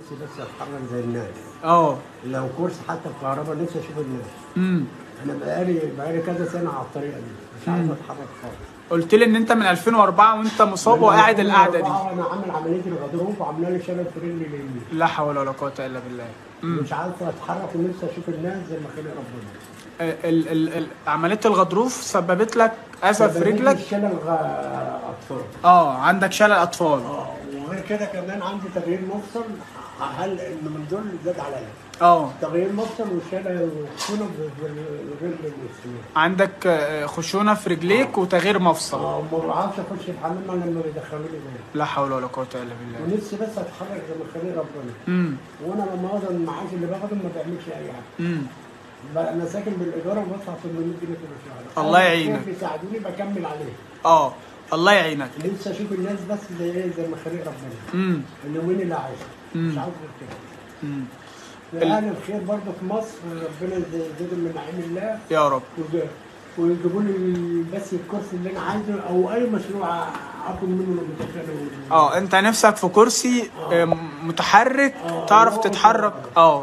نفسي بس اتحرك زي الناس. لو كرسي حتى الكهرباء نفسي اشوف الناس. انا بقالي كذا سنه على الطريقه دي مش عارف اتحرك خالص. قلت لي ان انت من 2004 وانت مصاب وقاعد القعده دي. انا عامل عمليه الغضروف وعامله لي شلل في رجلي اليمين. لا حول ولا قوه الا بالله. مش عارف اتحرك ونفسي اشوف الناس زي ما خلق ربنا. عمليه الغضروف سببت لك اذى في رجلك؟ شلل اطفال. عندك شلل اطفال. وغير كده كمان عندي تغيير مفصل. هل ان من دول زاد عليا. تغيير مفصل وشلل خشونه في الرجل الشمال. عندك خشونه في رجليك وتغيير مفصل. وما بعرفش اخش الحمام الا لما بيدخلوني جوه. لا حول ولا قوه الا بالله. ونفسي بس اتحرك زي ما خلق ربنا. وانا لما اقعد المعاش اللي باخده ما بعملش اي حاجه. انا ساكن بالايجار وبدفع 800 جنيه كل شهر. الله يعينك. بيساعدوني بكمل عليه. الله يعينك. نفسي اشوف الناس بس زي ما خلق ربنا. اليومين اللي عايشه مش عاوز غير كده. اهل الخير برضه في مصر ربنا يزيدهم من نعيم الله يا رب. ويجيبوا لي بس الكرسي اللي انا عايزه او اي مشروع اكل منه متشابه. انت نفسك في كرسي متحرك تعرف تتحرك.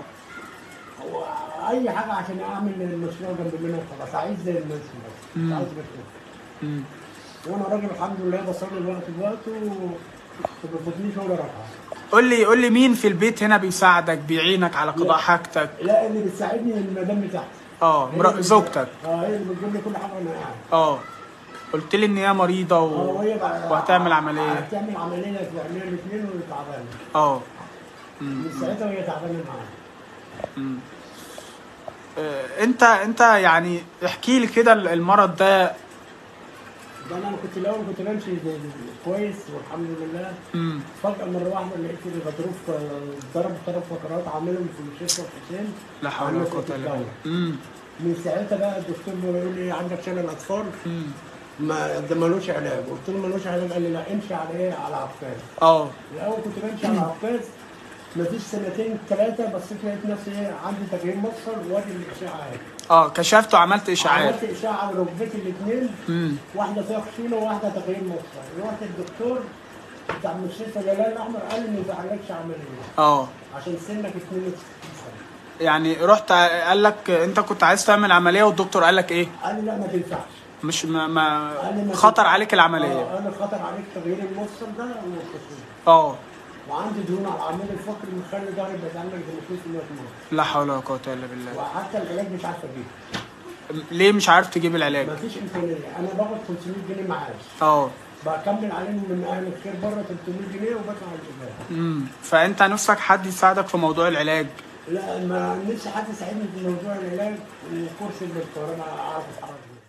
اي حاجه عشان اعمل المشروع جنب منها خلاص. عايز زي الناس بس مش عايز غير كده. وانا راجل الحمد لله بصلي الوقت بوقته وما بفوتنيش ولا ركعه. قول لي مين في البيت هنا بيساعدك بيعينك على قضاء حاجتك؟ لا اللي بتساعدني المدام بتاعتي. زوجتك. هي اللي بتجيب لي كل حاجه وانا قاعد. قلت لي ان هي مريضه وهتعمل عمليه. هتعمل عمليه في عينيها الاثنين وهي تعبانه. من ساعتها وهي تعبانه معاها. انت يعني احكي لي كده المرض ده. انا كنت الاول بمشي كويس والحمد لله. فجاه مره واحده لقيت الغضروف ضرب 3 فقرات عاملهم في مستشفى الحسين. لا حول ولا قوه الا بالله. من ساعتها بقى الدكتور بيقول لي عندك شلل اطفال. ده ملوش علاج. قلت له ملوش علاج. قال لي لا امشي على ايه؟ على عكاز. الاول كنت بمشي على عكاز. مفيش 2 3 بصيت لقيت نفسي عندي تغيير مفصل وادي الاشعاعات. كشفت وعملت اشعاعات. عملت اشعه على ركبتي الاثنين. واحده فيها خشونه وواحده تغيير مفصل. رحت الدكتور بتاع مستشفى الهلال الاحمر قال لي ما ينفعلكش عمليه. عشان سنك 62 سنه. يعني رحت قال لك انت كنت عايز تعمل عمليه والدكتور قال لك ايه؟ قال لي لا ما تنفعش. مش خطر عليك العمليه. انا خطر عليك تغيير المفصل ده والخشونه. وعندي دهون على العمود الفقري مخلي ظهري بيتعمل زي ما يكون في الموت. لا حول ولا قوه الا بالله. وحتى العلاج مش عارف اجيبه. ليه مش عارف تجيب العلاج؟ مفيش امكانيه. انا باخد 500 جنيه معاش. بكمل عليهم من اهل الخير بره 300 جنيه وبدفع الايجار. فانت نفسك حد يساعدك في موضوع العلاج؟ لا ما نفسي حد يساعدني في موضوع العلاج وكرسي بالكهرباء اعرف اتحرك بيه.